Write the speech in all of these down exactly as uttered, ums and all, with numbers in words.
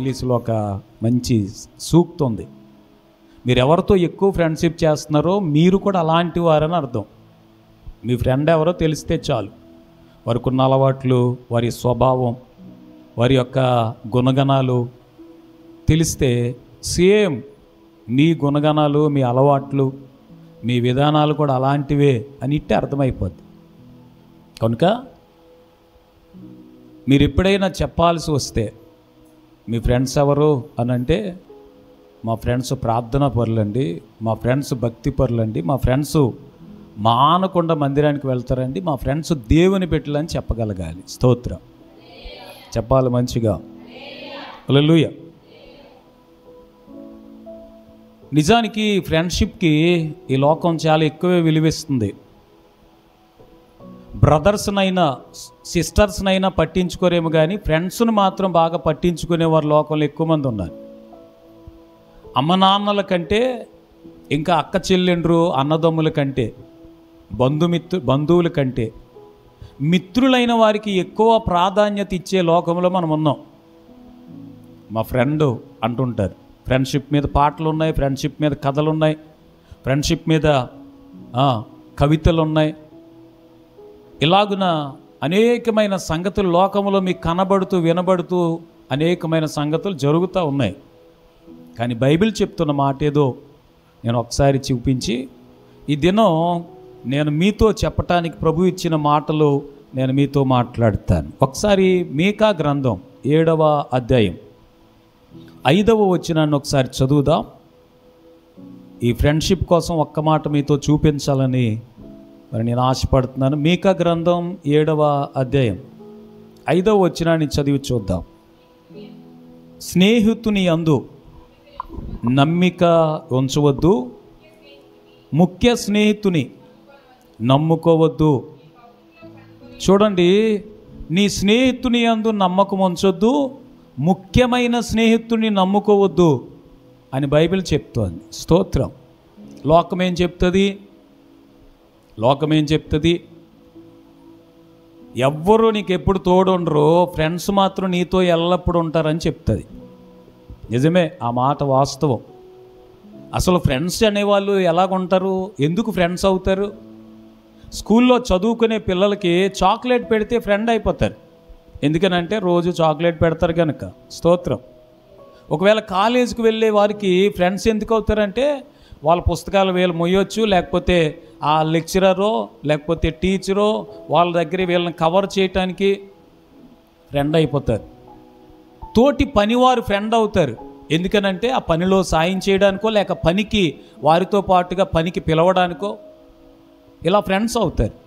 ఇంగ్లీష్లో ఒక మంచి సూక్తి ఉంది. మీరు ఎవరితో ఎక్కువ ఫ్రెండ్షిప్ చేస్తున్నారో మీరు కూడా అలాంటి వారని అర్థం. మీ ఫ్రెండ్ ఎవరో తెలిస్తే చాలు, వారికి ఉన్న అలవాట్లు, వారి స్వభావం, వారి యొక్క గుణగణాలు తెలిస్తే సేమ్ మీ గుణగణాలు, మీ అలవాట్లు, మీ విధానాలు కూడా అలాంటివే అని ఇట్టే అర్థమైపోద్ది. కనుక మీరు ఎప్పుడైనా చెప్పాల్సి వస్తే మీ ఫ్రెండ్స్ ఎవరు అని అంటే, మా ఫ్రెండ్స్ ప్రార్థనా పరులండి, మా ఫ్రెండ్స్ భక్తి పరులండి, మా ఫ్రెండ్స్ మానకుండా మందిరానికి వెళ్తారండి, మా ఫ్రెండ్స్ దేవుని బిడ్డలని చెప్పగలగాలి. స్తోత్రం చెప్పాలి మంచిగా. హల్లెలూయా. నిజానికి ఫ్రెండ్షిప్కి ఈ లోకం చాలా ఎక్కువే విలువిస్తుంది. బ్రదర్స్నైనా సిస్టర్స్నైనా పట్టించుకోరేమో కానీ ఫ్రెండ్స్ను మాత్రం బాగా పట్టించుకునేవారు లోకంలో ఎక్కువ మంది ఉన్నారు. అమ్మ నాన్నల కంటే, ఇంకా అక్క చెల్లెండ్రు అన్నదమ్ముల కంటే, బంధుమిత్రు బంధువుల కంటే మిత్రులైన వారికి ఎక్కువ ప్రాధాన్యత ఇచ్చే లోకంలో మనం ఉన్నాం. మా ఫ్రెండ్ అంటుంటారు. ఫ్రెండ్షిప్ మీద పాటలు ఉన్నాయి, ఫ్రెండ్షిప్ మీద కథలు ఉన్నాయి, ఫ్రెండ్షిప్ మీద కవితలు ఉన్నాయి. ఇలాగున అనేకమైన సంగతులు లోకంలో మీకు కనబడుతూ వినబడుతూ అనేకమైన సంగతులు జరుగుతూ ఉన్నాయి. కానీ బైబిల్ చెప్తున్న మాట ఏదో నేను ఒకసారి చూపించి, ఈ దినం నేను మీతో చెప్పటానికి ప్రభు ఇచ్చిన మాటలు నేను మీతో మాట్లాడతాను. ఒకసారి మీకా గ్రంథం ఏడవ అధ్యాయం ఐదవ వచనాన్ని ఒకసారి చదువుదాం. ఈ ఫ్రెండ్షిప్ కోసం ఒక్క మాట మీతో చూపించాలని మరి నేను ఆశపడుతున్నాను. మీకా గ్రంథం ఏడవ అధ్యాయం ఐదవ వచనాన్ని చదివి చూద్దాం. స్నేహితుని యందు నమ్మిక ఉంచవద్దు, ముఖ్య స్నేహితుని నమ్ముకోవద్దు. చూడండి, నీ స్నేహితుని యందు నమ్మకం ఉంచొద్దు, ముఖ్యమైన స్నేహితుడిని నమ్ముకోవద్దు అని బైబిల్ చెప్తోంది. స్తోత్రం. లోకమేం చెప్తుంది? లోకమేం చెప్తుంది? ఎవ్వరూ నీకు ఎప్పుడు తోడుండరు, ఫ్రెండ్స్ మాత్రం నీతో ఎల్లప్పుడూ ఉంటారని చెప్తుంది. నిజమే, ఆ మాట వాస్తవం. అసలు ఫ్రెండ్స్ అనేవాళ్ళు ఎలాగుంటారు, ఎందుకు ఫ్రెండ్స్ అవుతారు? స్కూల్లో చదువుకునే పిల్లలకి చాక్లెట్ పెడితే ఫ్రెండ్ అయిపోతారు. ఎందుకనంటే రోజు చాక్లెట్ పెడతారు కనుక. స్తోత్రం. ఒకవేళ కాలేజీకి వెళ్ళే వారికి ఫ్రెండ్స్ ఎందుకు అవుతారంటే, వాళ్ళ పుస్తకాలు వీళ్ళు మొయ్యొచ్చు, లేకపోతే ఆ లెక్చరరో లేకపోతే టీచరో వాళ్ళ దగ్గర వీళ్ళని కవర్ చేయటానికి ఫ్రెండ్ అయిపోతారు. తోటి పనివారు ఫ్రెండ్ అవుతారు. ఎందుకనంటే ఆ పనిలో సాయం చేయడానికో లేక పనికి వారితో పాటుగా పనికి పిలవడానికో ఇలా ఫ్రెండ్స్ అవుతారు.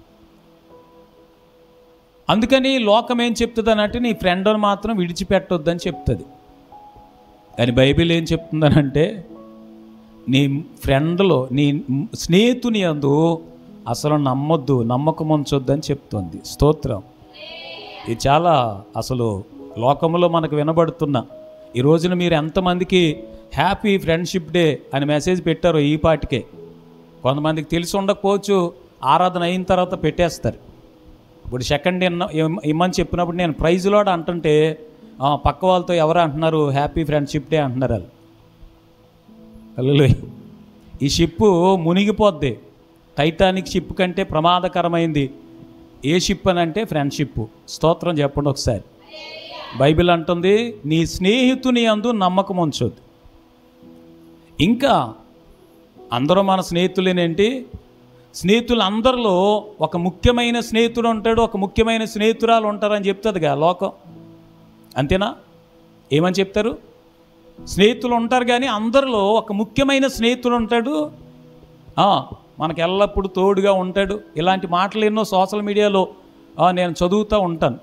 అందుకని లోకం ఏం చెప్తుంది అనంటే, నీ ఫ్రెండ్ని మాత్రం విడిచిపెట్టొద్దని చెప్తుంది. కానీ బైబిల్ ఏం చెప్తుందనంటే, నీ ఫ్రెండ్లో నీ స్నేహితుని యందు అసలు నమ్మొద్దు, నమ్మకం ఉంచొద్దని చెప్తుంది. స్తోత్రం. ఇది చాలా అసలు లోకంలో మనకు వినబడుతున్న ఈ రోజున మీరు ఎంతమందికి హ్యాపీ ఫ్రెండ్షిప్ డే అని మెసేజ్ పెట్టారో ఈ పాటికే. కొంతమందికి తెలిసి ఉండకపోవచ్చు, ఆరాధన అయిన తర్వాత పెట్టేస్తారు. ఇప్పుడు సెకండ్ ఇన్న ఇమ్మని చెప్పినప్పుడు నేను ప్రైజ్ లోడ్ అంటుంటే పక్క వాళ్ళతో ఎవరు అంటున్నారు హ్యాపీ ఫ్రెండ్షిప్ డే అంటున్నారు వాళ్ళు. హల్లెలూయా. ఈ షిప్పు మునిగిపోద్ది. టైటానిక్ షిప్ కంటే ప్రమాదకరమైంది ఏ షిప్ అని అంటే ఫ్రెండ్షిప్. స్తోత్రం చెప్పండి ఒకసారి. బైబిల్ అంటుంది, నీ స్నేహితుని యందు నమ్మకం ఉంచొద్దు. ఇంకా అందరూ మన స్నేహితులేనేంటి? స్నేహితులు అందరిలో ఒక ముఖ్యమైన స్నేహితుడు ఉంటాడు, ఒక ముఖ్యమైన స్నేహితురాలు ఉంటారని చెప్తుందిగా లోకం. అంతేనా? ఏమని చెప్తారు? స్నేహితులు ఉంటారు కానీ అందరిలో ఒక ముఖ్యమైన స్నేహితుడు ఉంటాడు, మనకు ఎల్లప్పుడూ తోడుగా ఉంటాడు. ఇలాంటి మాటలు ఎన్నో సోషల్ మీడియాలో నేను చదువుతూ ఉంటాను.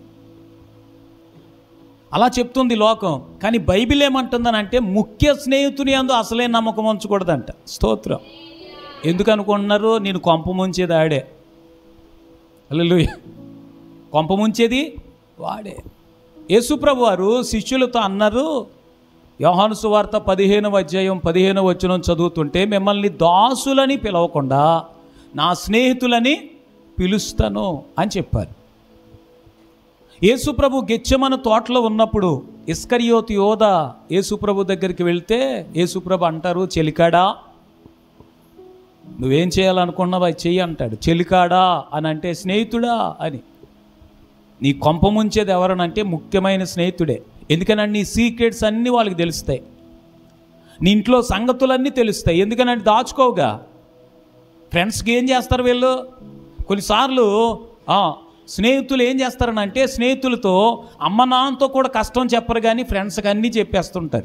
అలా చెప్తుంది లోకం. కానీ బైబిల్ ఏమంటుందని అంటే, ముఖ్య స్నేహితుని యందు అసలే నమ్మకం ఉంచకూడదంట. స్తోత్రం. ఎందుకు అనుకుంటున్నారు? నేను కొంప ముంచేది ఆడే. హల్లెలూయా. కొంప ముంచేది వాడే. యేసుప్రభు వారు శిష్యులతో అన్నారు, యోహాను సువార్త పదిహేనవ అధ్యాయం పదిహేనవ వచనం చదువుతుంటే, మిమ్మల్ని దాసులని పిలవకుండా నా స్నేహితులని పిలుస్తాను అని చెప్పారు. యేసుప్రభు గెత్సెమను తోటలో ఉన్నప్పుడు ఇస్కరియోతు యోధ యేసుప్రభు దగ్గరికి వెళ్తే యేసుప్రభు అంటారు, చెలికాడా నువ్వేం చేయాలనుకున్నావు అది చెయ్యి అంటాడు. చెలికాడా అని అంటే స్నేహితుడా అని. నీ కొంప ముంచేది ఎవరనంటే ముఖ్యమైన స్నేహితుడే. ఎందుకనంటే నీ సీక్రెట్స్ అన్నీ వాళ్ళకి తెలుస్తాయి, నీ ఇంట్లో సంగతులన్నీ తెలుస్తాయి. ఎందుకనంటే దాచుకోవుగా. ఫ్రెండ్స్కి ఏం చేస్తారు వీళ్ళు? కొన్నిసార్లు స్నేహితులు ఏం చేస్తారనంటే స్నేహితులతో అమ్మ నాన్నతో కూడా కష్టం చెప్పరు, కానీ ఫ్రెండ్స్కి అన్నీ చెప్పేస్తుంటారు.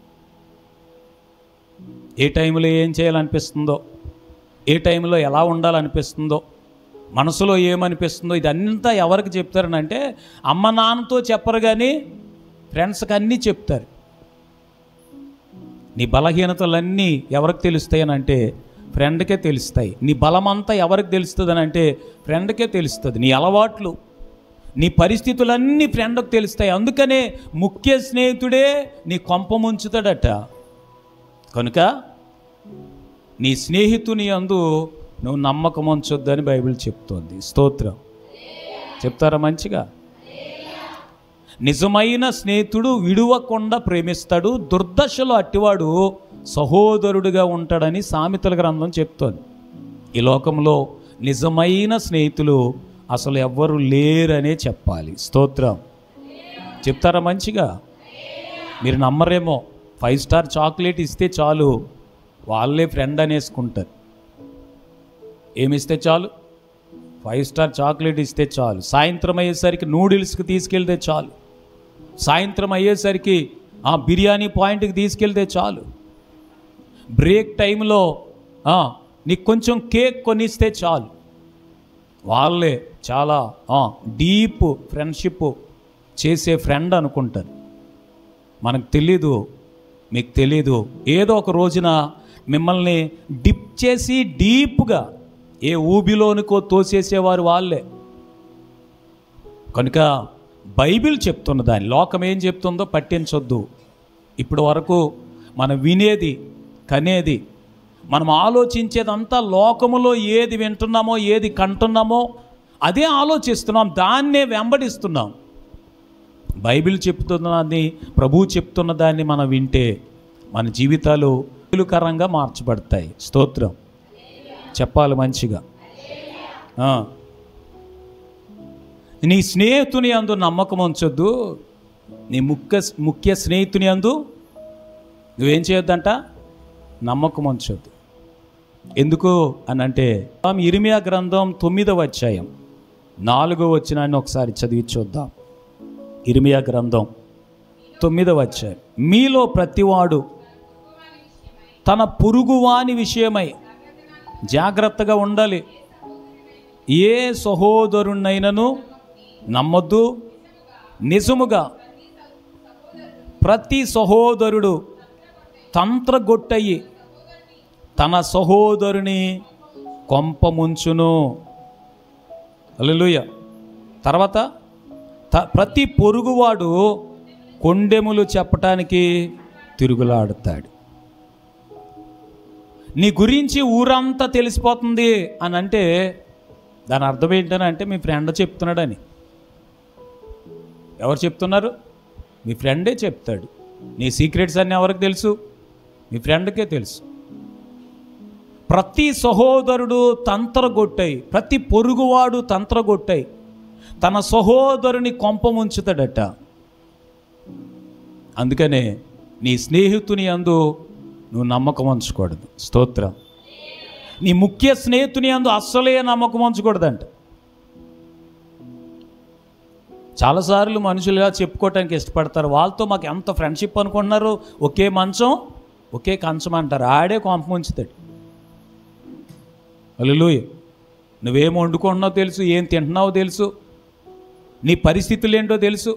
ఏ టైంలో ఏం చేయాలనిపిస్తుందో, ఏ టైంలో ఎలా ఉండాలనిపిస్తుందో, మనసులో ఏమనిపిస్తుందో ఇదంతా ఎవరికి చెప్తారనంటే అమ్మ నాన్నతో చెప్పరు, కానీ ఫ్రెండ్స్కి అన్నీ చెప్తారు. నీ బలహీనతలన్నీ ఎవరికి తెలుస్తాయి అని అంటే ఫ్రెండ్కే తెలుస్తాయి. నీ బలమంతా ఎవరికి తెలుస్తుంది అని అంటే ఫ్రెండ్కే తెలుస్తుంది. నీ అలవాట్లు, నీ పరిస్థితులన్నీ ఫ్రెండ్కి తెలుస్తాయి. అందుకనే ముఖ్య స్నేహితుడే నీ కొంప ముంచుతాడట. కనుక నీ స్నేహితుని యందు నువ్వు నమ్మకం ఉంచొద్దని బైబిల్ చెప్తోంది. స్తోత్రం చెప్తారా మంచిగా? నిజమైన స్నేహితుడు విడువకుండా ప్రేమిస్తాడు, దుర్దశలో అట్టివాడు సహోదరుడిగా ఉంటాడని సామెతల గ్రంథం చెప్తోంది. ఈ లోకంలో నిజమైన స్నేహితులు అసలు ఎవ్వరు లేరనే చెప్పాలి. స్తోత్రం చెప్తారా మంచిగా? మీరు నమ్మరేమో, ఫైవ్ స్టార్ చాక్లెట్ ఇస్తే చాలు వాళ్ళే ఫ్రెండ్ అనేసుకుంటారు. ఏమిస్తే చాలు? ఫైవ్ స్టార్ చాక్లెట్ ఇస్తే చాలు. సాయంత్రం అయ్యేసరికి నూడిల్స్కి తీసుకెళ్తే చాలు. సాయంత్రం అయ్యేసరికి ఆ బిర్యానీ పాయింట్కి తీసుకెళ్తే చాలు. బ్రేక్ టైంలో నీకు కొంచెం కేక్ కొనిస్తే చాలు. వాళ్ళే చాలా డీప్ ఫ్రెండ్షిప్ చేసే ఫ్రెండ్ అనుకుంటారు. మనకు తెలీదు, మీకు తెలీదు, ఏదో ఒక రోజున మిమ్మల్ని డిప్ చేసి డీప్గా ఏ ఊబిలోనికో తోసేసేవారు వాళ్ళే. కనుక బైబిల్ చెప్తున్న దాన్ని లోకం ఏం చెప్తుందో పట్టించొద్దు. ఇప్పటి వరకు మనం వినేది, కనేది, మనం ఆలోచించేదంతా లోకములో ఏది వింటున్నామో, ఏది కంటున్నామో అదే ఆలోచిస్తున్నాం, దాన్నే వెంబడిస్తున్నాం. బైబిల్ చెప్తున్నదాన్ని, ప్రభువు చెప్తున్న దాన్ని మనం వింటే మన జీవితాలు మేలుకరంగా మార్చబడతాయి. స్తోత్రం చెప్పాలి మంచిగా. నీ స్నేహితుని యందు నమ్మకం ఉంచొద్దు. నీ ముఖ్య ముఖ్య స్నేహితుని యందు నువ్వేం చేయొద్దంట? నమ్మకం ఉంచొద్దు. ఎందుకు అని అంటే ఇర్మియా గ్రంథం తొమ్మిదవ అధ్యాయం నాలుగో వచనాన్ని ఒకసారి చదివి చూద్దాం. ఇర్మియా గ్రంథం తొమ్మిదవ అధ్యాయం. మీలో ప్రతివాడు తన పొరుగువాని విషయమై జాగ్రత్తగా ఉండాలి. ఏ సహోదరునైనను నమ్మొద్దు. నిజముగా ప్రతి సహోదరుడు తంత్రగొట్టయి తన సహోదరుని కొంపముంచును. హల్లెలూయా. తర్వాత ప్రతి పొరుగువాడు కొండెములు చెప్పటానికి తిరుగులాడుతాడు. నీ గురించి ఊరంతా తెలిసిపోతుంది అని అంటే దాని అర్థం ఏంటని అంటే మీ ఫ్రెండ్ చెప్తున్నాడని. ఎవరు చెప్తున్నారు? మీ ఫ్రెండే చెప్తాడు. నీ సీక్రెట్స్ అన్నీ ఎవరికి తెలుసు? మీ ఫ్రెండ్కే తెలుసు. ప్రతి సహోదరుడు తంత్రగొట్టాయి, ప్రతి పొరుగువాడు తంత్రగొట్టాయి తన సహోదరుని కొంపముంచుతాడట. అందుకనే నీ స్నేహితుని యందు నువ్వు నమ్మకం ఉంచకూడదు. స్తోత్రం. నీ ముఖ్య స్నేహితుని యందు అస్సలే నమ్మకం ఉంచకూడదంట. చాలాసార్లు మనుషులుగా చెప్పుకోవటానికి ఇష్టపడతారు. వాళ్ళతో మాకు ఎంత ఫ్రెండ్షిప్ అనుకుంటున్నారు, ఒకే మంచం ఒకే కంచం అంటారు. ఆడే కొంప ముంచుతాడు. హల్లెలూయా. నువ్వేం వండుకుంటున్నావు తెలుసు, ఏం తింటున్నావో తెలుసు, నీ పరిస్థితులు ఏంటో తెలుసు.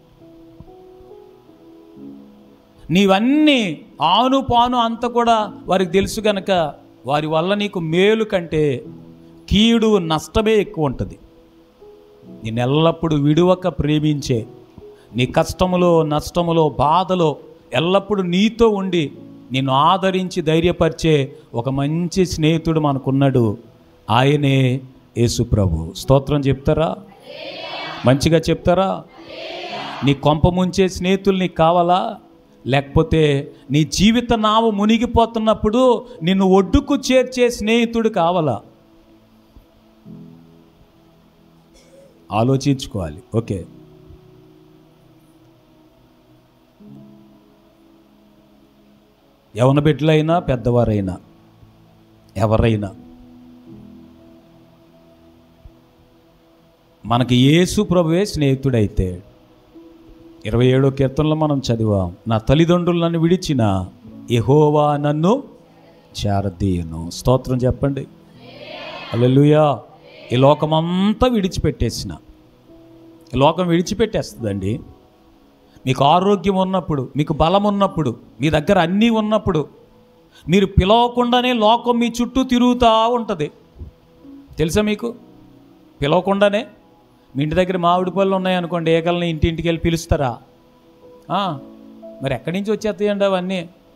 నీవన్నీ ఆను పాను అంతా కూడా వారికి తెలుసు కనుక వారి వల్ల నీకు మేలు కంటే కీడు నష్టమే ఎక్కువ ఉంటుంది. నేను ఎల్లప్పుడూ విడువక ప్రేమించే, నీ కష్టములో నష్టములో బాధలో ఎల్లప్పుడూ నీతో ఉండి నిన్ను ఆదరించి ధైర్యపరిచే ఒక మంచి స్నేహితుడు మనకున్నాడు. ఆయనే యేసు ప్రభు. స్తోత్రం చెప్తారా? మంచిగా చెప్తారా? నీ కొంప ముంచే స్నేహితులు నీకు కావాలా? లేకపోతే నీ జీవిత నావ మునిగిపోతున్నప్పుడు నిన్ను ఒడ్డుకు చేర్చే స్నేహితుడు కావాలా? ఆలోచించుకోవాలి. ఓకే, యవన బిడ్డలైనా పెద్దవారైనా ఎవరైనా మనకి యేసు ప్రభువే స్నేహితుడైతే, ఇరవై ఏడో కీర్తనలో మనం చదివాం, నా తల్లిదండ్రులు నన్ను విడిచిన యెహోవా నన్ను చేరదీయును. స్తోత్రం చెప్పండి. హల్లెలూయా. ఈ లోకమంతా విడిచిపెట్టేసిన, ఈ లోకం విడిచిపెట్టేస్తుందండి. మీకు ఆరోగ్యం ఉన్నప్పుడు, మీకు బలం ఉన్నప్పుడు, మీ దగ్గర అన్నీ ఉన్నప్పుడు, మీరు పిలవకుండానే లోకం మీ చుట్టూ తిరుగుతూ ఉంటుంది. తెలుసా మీకు? పిలవకుండానే మీ ఇంటి దగ్గర మామిడి పళ్ళు ఉన్నాయనుకోండి, ఏకల్ని ఇంటింటికి వెళ్ళి పిలుస్తారా? మరి ఎక్కడి నుంచి వచ్చేస్తాయండి అవన్నీ?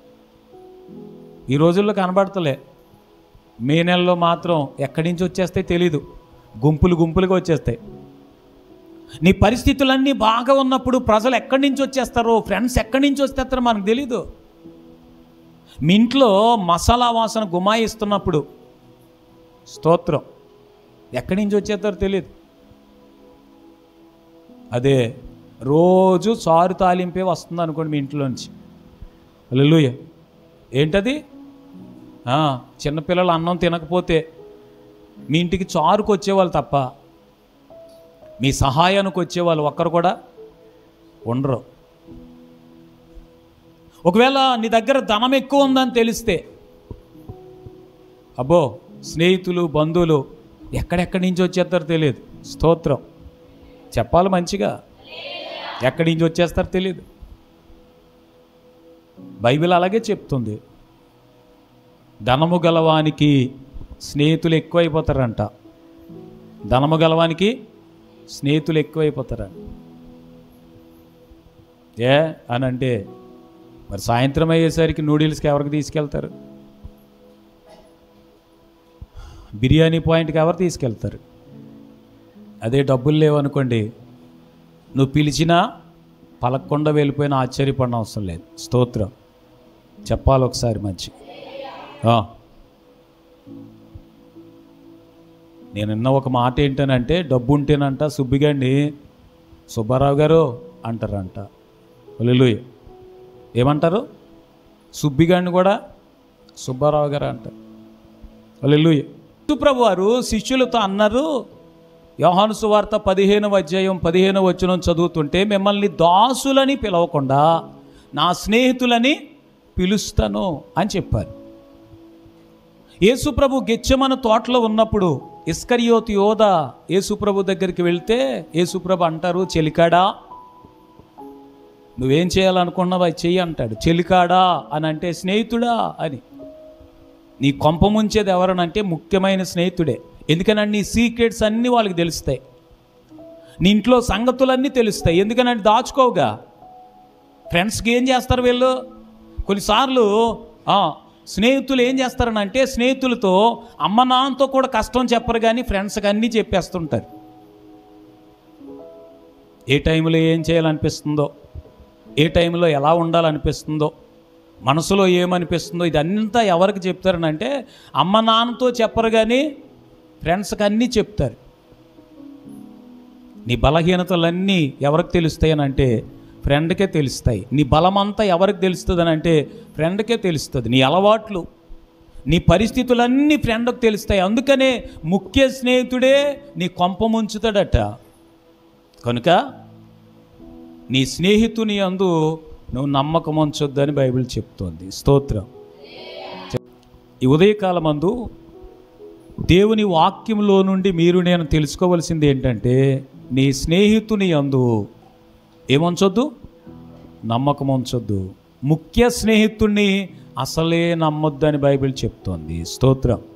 ఈ రోజుల్లో కనబడతలే. మే నెలలో మాత్రం ఎక్కడి నుంచి వచ్చేస్తాయి తెలీదు, గుంపులు గుంపులుగా వచ్చేస్తాయి. నీ పరిస్థితులన్నీ బాగా ఉన్నప్పుడు ప్రజలు ఎక్కడి నుంచి వచ్చేస్తారో, ఫ్రెండ్స్ ఎక్కడి నుంచి వచ్చేస్తారో మనకు తెలీదు. మీ ఇంట్లో మసాలా వాసన గుమాయిస్తున్నప్పుడు, స్తోత్రం, ఎక్కడి నుంచి వచ్చేస్తారో తెలియదు. అదే రోజు చారు తాలింపే వస్తుంది అనుకోండి మీ ఇంట్లో నుంచి. హల్లెలూయా. ఏంటది? చిన్నపిల్లలు అన్నం తినకపోతే మీ ఇంటికి చారుకు వచ్చేవాళ్ళు తప్ప మీ సహాయానికి వచ్చేవాళ్ళు ఒక్కరు కూడా ఉండరు. ఒకవేళ నీ దగ్గర ధనం ఎక్కువ ఉందని తెలిస్తే, అబ్బో, స్నేహితులు బంధువులు ఎక్కడెక్కడి నుంచి వచ్చేస్తారో తెలియదు. స్తోత్రం చెప్పాలి మంచిగా. ఎక్కడి నుంచి వచ్చేస్తారో తెలియదు. బైబిల్ అలాగే చెప్తుంది. ధనము గలవానికి స్నేహితులు ఎక్కువైపోతారంట. ధనము గలవానికి స్నేహితులు ఎక్కువైపోతారంట. ఏ అని అంటే, మరి సాయంత్రం అయ్యేసరికి నూడిల్స్కి ఎవరికి తీసుకెళ్తారు? బిర్యానీ పాయింట్కి ఎవరు తీసుకెళ్తారు? అదే డబ్బులు లేవనుకోండి, నువ్వు పిలిచినా పలక్కుండా వెళ్ళిపోయినా ఆశ్చర్యపడిన అవసరం లేదు. స్తోత్రం చెప్పాలి ఒకసారి మంచి. నేను విన్న ఒక మాట ఏంటనంటే, డబ్బు ఉంటేనంట సుబ్బిగాండి సుబ్బారావు గారు అంటారంట. హల్లెలూయా. ఏమంటారు? సుబ్బిగాండి కూడా సుబ్బారావు గారు అంటారు. హల్లెలూయా. యేసుప్రభు వారు శిష్యులతో అన్నారు, యోహాను సువార్త పదిహేనవ అధ్యాయం పదిహేనవ వచనం చదువుతుంటే, మిమ్మల్ని దాసులని పిలవకుండా నా స్నేహితులని పిలుస్తాను అని చెప్పారు. యేసుప్రభు గెత్సెమనే తోటలో ఉన్నప్పుడు ఇస్కరియోతు యోధా యేసుప్రభు దగ్గరికి వెళ్తే, యేసుప్రభు అంటారు, చెలికాడా నువ్వేం చేయాలనుకున్నావు అది చెయ్యి అంటాడు. చెలికాడా అని అంటే స్నేహితుడా అని. నీ కొంప ముంచేది ఎవరనంటే ముఖ్యమైన స్నేహితుడే. ఎందుకనంటే నీ సీక్రెట్స్ అన్నీ వాళ్ళకి తెలుస్తాయి, నీ ఇంట్లో సంగతులన్నీ తెలుస్తాయి. ఎందుకనంటే దాచుకోవుగా. ఫ్రెండ్స్కి ఏం చేస్తారు వీళ్ళు? కొన్నిసార్లు స్నేహితులు ఏం చేస్తారనంటే, స్నేహితులతో అమ్మ నాన్నతో కూడా కష్టం చెప్పరు, కానీ ఫ్రెండ్స్కి అన్నీ చెప్పేస్తుంటారు. ఏ టైంలో ఏం చేయాలనిపిస్తుందో, ఏ టైంలో ఎలా ఉండాలనిపిస్తుందో, మనసులో ఏమనిపిస్తుందో ఇదంతా ఎవరికి చెప్తారనంటే, అమ్మ నాన్నతో చెప్పరు కానీ ఫ్రెండ్స్కి అన్నీ చెప్తారు. నీ బలహీనతలన్నీ ఎవరికి తెలుస్తాయనంటే ఫ్రెండ్కే తెలుస్తాయి. నీ బలమంతా ఎవరికి తెలుస్తుంది అని అంటే ఫ్రెండ్కే తెలుస్తుంది. నీ అలవాట్లు, నీ పరిస్థితులన్నీ ఫ్రెండ్కి తెలుస్తాయి. అందుకనే ముఖ్య స్నేహితుడే నీ కొంప ముంచుతాడట. కనుక నీ స్నేహితుని యందు నువ్వు నమ్మకం ఉంచొద్దని బైబిల్ చెప్తోంది. స్తోత్రం. ఈ ఉదయకాలమందు దేవుని వాక్యంలో నుండి మీరు నేను తెలుసుకోవలసింది ఏంటంటే, నీ స్నేహితుని యందు ఏముంచొద్దు? నమ్మకం ఉంచొద్దు. ముఖ్య స్నేహితుడిని అసలే నమ్మొద్దని బైబిల్ చెప్తోంది. స్తోత్రం.